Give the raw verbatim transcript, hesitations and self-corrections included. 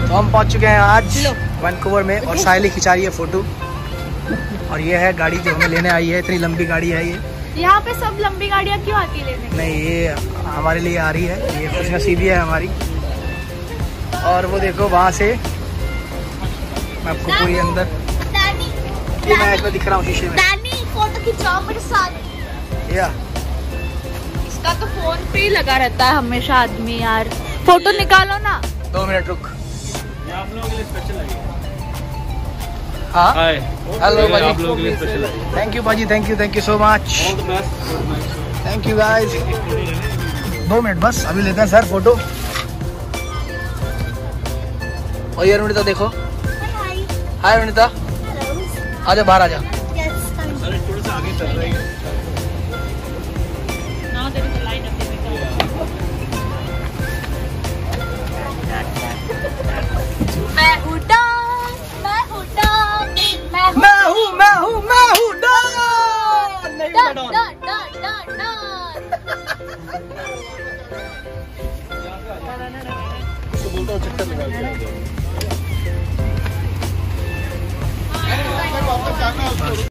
तो हम पहुंच चुके हैं आज वैंकूवर में और साहिली खिंचा रही है फोटो। और ये है गाड़ी जो हमें लेने आई है, इतनी लंबी गाड़ी है ये। यहाँ पे सब लंबी गाड़ियाँ क्यों आती है लेने? नहीं, ये हमारे लिए आ रही है, ये खुश नसीबी है हमारी। और वो देखो वहाँ से मैं आपको पूरी अंदर ये मैं इसमें दिख रहा हूँ शीशे में। फोटो खिंचाओ मेरे साथ। या इसका तो फोन पे ही लगा रहता है हमेशा आदमी यार। फोटो निकालो ना। दो मिनट रुक। आप लोगों के लिए स्पेशल है। हाँ हाय, हेलो भाजी, आप लोगों के लिए स्पेशल है। थैंक यू भाजी, thank you thank you so much, thank you guys. दो मिनट बस, अभी लेते हैं सर फोटो। और ये रुणिता देखो। हाय रुणिता, आजा बाहर आजा। अरे थोड़ा सा आगे चल रही है। मैं हूँ डॉन, मैं हूँ डॉन, मैं हूँ मैं हूँ मैं हूँ मैं हूँ डॉन। नहीं Don, Don. Don, Don, Don, Don. तो बोलता हूँ चक्कर लगा के आ जाओ।